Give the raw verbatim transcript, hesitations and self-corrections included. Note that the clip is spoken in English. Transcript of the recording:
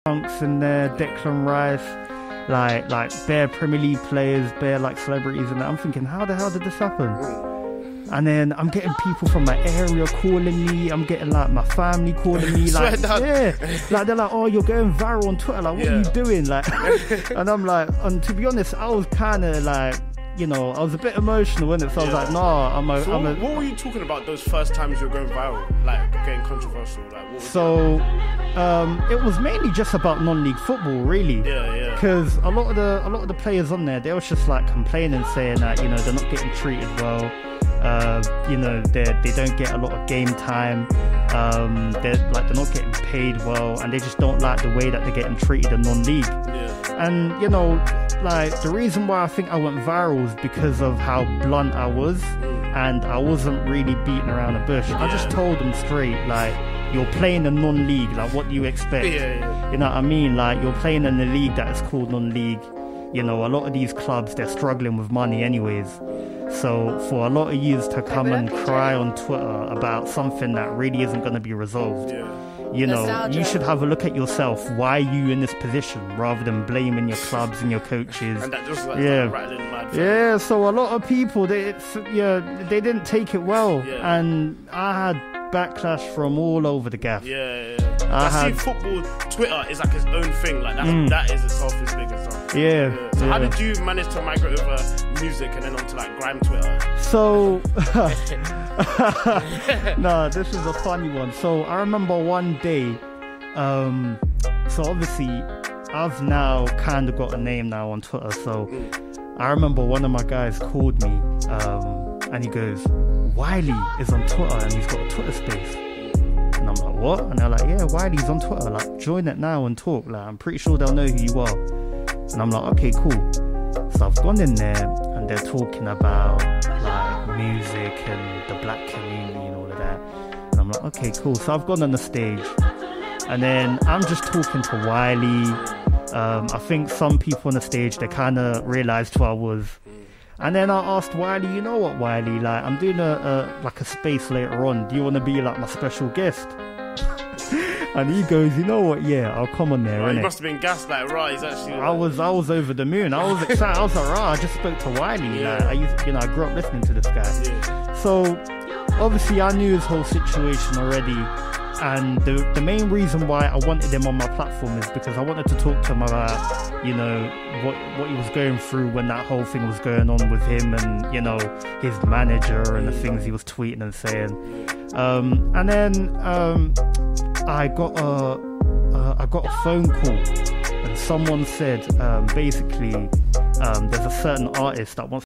Punks in there, Declan Rice, like like bare Premier League players, bare like celebrities, and I'm thinking, how the hell did this happen? And then I'm getting people from my area calling me. I'm getting like my family calling me, like yeah, like they're like, oh, you're going viral on Twitter. Like, what yeah. are you doing? Like, and I'm like, and to be honest, I was kind of like, you know, I was a bit emotional in it. So yeah. I was like, nah, I'm a. So I'm what, a what were you talking about those first times you were going viral, like getting controversial? Like, what was so um, it was mainly just about non-league football, really. Yeah, yeah. Because a lot of the a lot of the players on there, they was just like complaining, saying that, you know, they're not getting treated well. Uh, you know, they they don't get a lot of game time. Um, they're like they're not getting paid well, and they just don't like the way that they're getting treated in non-league. Yeah. And you know, like the reason why I think I went viral is because of how blunt I was, and I wasn't really beating around the bush. Yeah. I just told them straight, like, you're playing a non-league. Like, what do you expect? Yeah, yeah. You know what I mean? Like, you're playing in a league that is called non-league. You know, a lot of these clubs, they're struggling with money anyways. So for a lot of yous to come and cry on Twitter about something that really isn't going to be resolved, Yeah. you know, Nostalgia. you should have a look at yourself. Why are you in this position, rather than blaming your clubs and your coaches? And that just like Yeah. rattling mad. for- Yeah, so a lot of people, they, it's, yeah, they didn't take it well. Yeah. And I had backlash from all over the gaff. Yeah, yeah. I I, see had- football, Twitter is like its own thing. Like that's, Mm. that is itself its big as well. Yeah, So how yeah. did you manage to migrate over music and then onto like grime Twitter? So, no, this is a funny one. So I remember one day, um, so obviously I've now kind of got a name now on Twitter. So I remember one of my guys called me, um, and he goes, Wiley is on Twitter and he's got a Twitter space. And I'm like, what? And they're like, yeah, Wiley's on Twitter. Like, join it now and talk. Like, I'm pretty sure they'll know who you are. And I'm like, okay, cool. So I've gone in there and they're talking about like music and the black community and all of that. And I'm like, okay, cool. So I've gone on the stage and then I'm just talking to Wiley. Um, I think some people on the stage, they kind of realized who I was. And then I asked Wiley, you know what, Wiley, like, I'm doing a, a like a space later on. Do you want to be like my special guest? And he goes, you know what, yeah, I'll come on there, Oh, he innit? must have been gassed like, right, he's actually... I was I was over the moon. I was excited. I was like, rah, I just spoke to Wiley. Yeah. Like, I used, you know, I grew up listening to this guy. Yeah. So obviously I knew his whole situation already. And the the main reason why I wanted him on my platform is because I wanted to talk to him about, you know, what what he was going through when that whole thing was going on with him, and, you know, his manager and the things he was tweeting and saying. Um, and then um, I got a uh, I got a phone call, and someone said um, basically um, there's a certain artist that wants